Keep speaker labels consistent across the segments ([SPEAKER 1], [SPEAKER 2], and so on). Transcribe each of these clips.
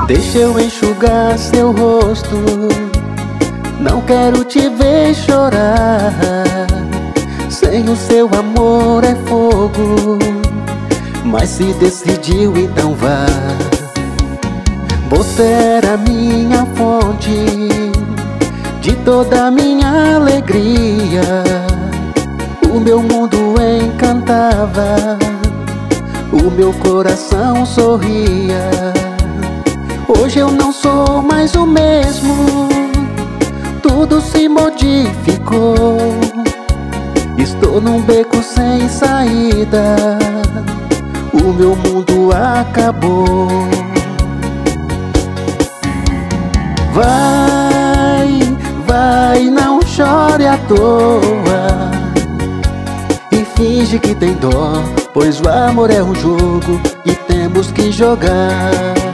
[SPEAKER 1] Deixa eu enxugar seu rosto, não quero te ver chorar. Sem o seu amor é fogo, mas se decidiu então vá. Você era minha fonte de toda a minha alegria, o meu mundo encantava, o meu coração sorria. Hoje eu não sou mais o mesmo, tudo se modificou. Estou num beco sem saída, o meu mundo acabou. Vai, não chore à toa e finge que tem dó, pois o amor é um jogo e temos que jogar.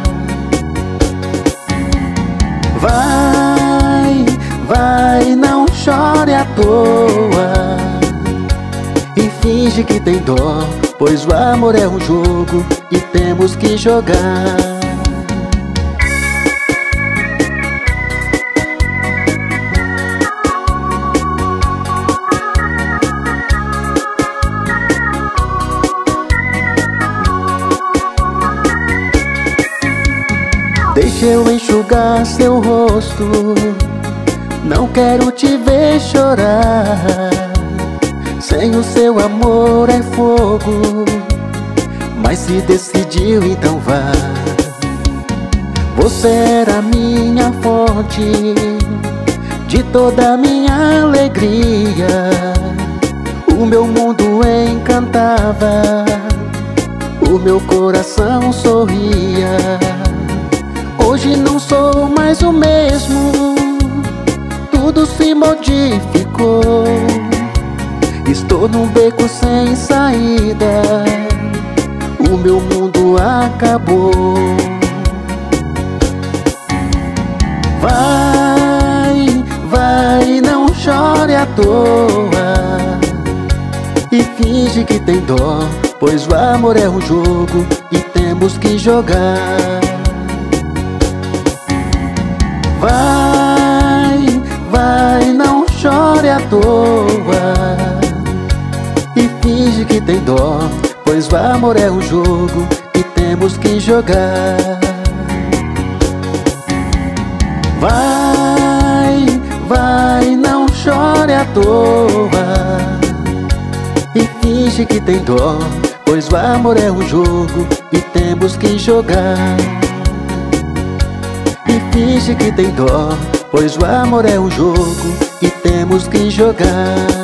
[SPEAKER 1] Vai, não chore à toa e finge que tem dó, pois o amor é um jogo e temos que jogar. Deixa eu enxugar seu rosto, não quero te ver chorar. Sem o seu amor é fogo, mas se decidiu então vá. Você era minha fonte de toda a minha alegria, o meu mundo encantava, o meu coração sorria. Hoje não sou mais o mesmo, tudo se modificou. Estou num beco sem saída, o meu mundo acabou. Vai, não chore à toa e finge que tem dó, pois o amor é um jogo e temos que jogar. Vai, não chore à toa e finge que tem dó, pois o amor é um jogo e temos que jogar. Vai, não chore à toa e finge que tem dó, pois o amor é um jogo e temos que jogar. E finge que tem dó, pois o amor é um jogo e temos que jogar.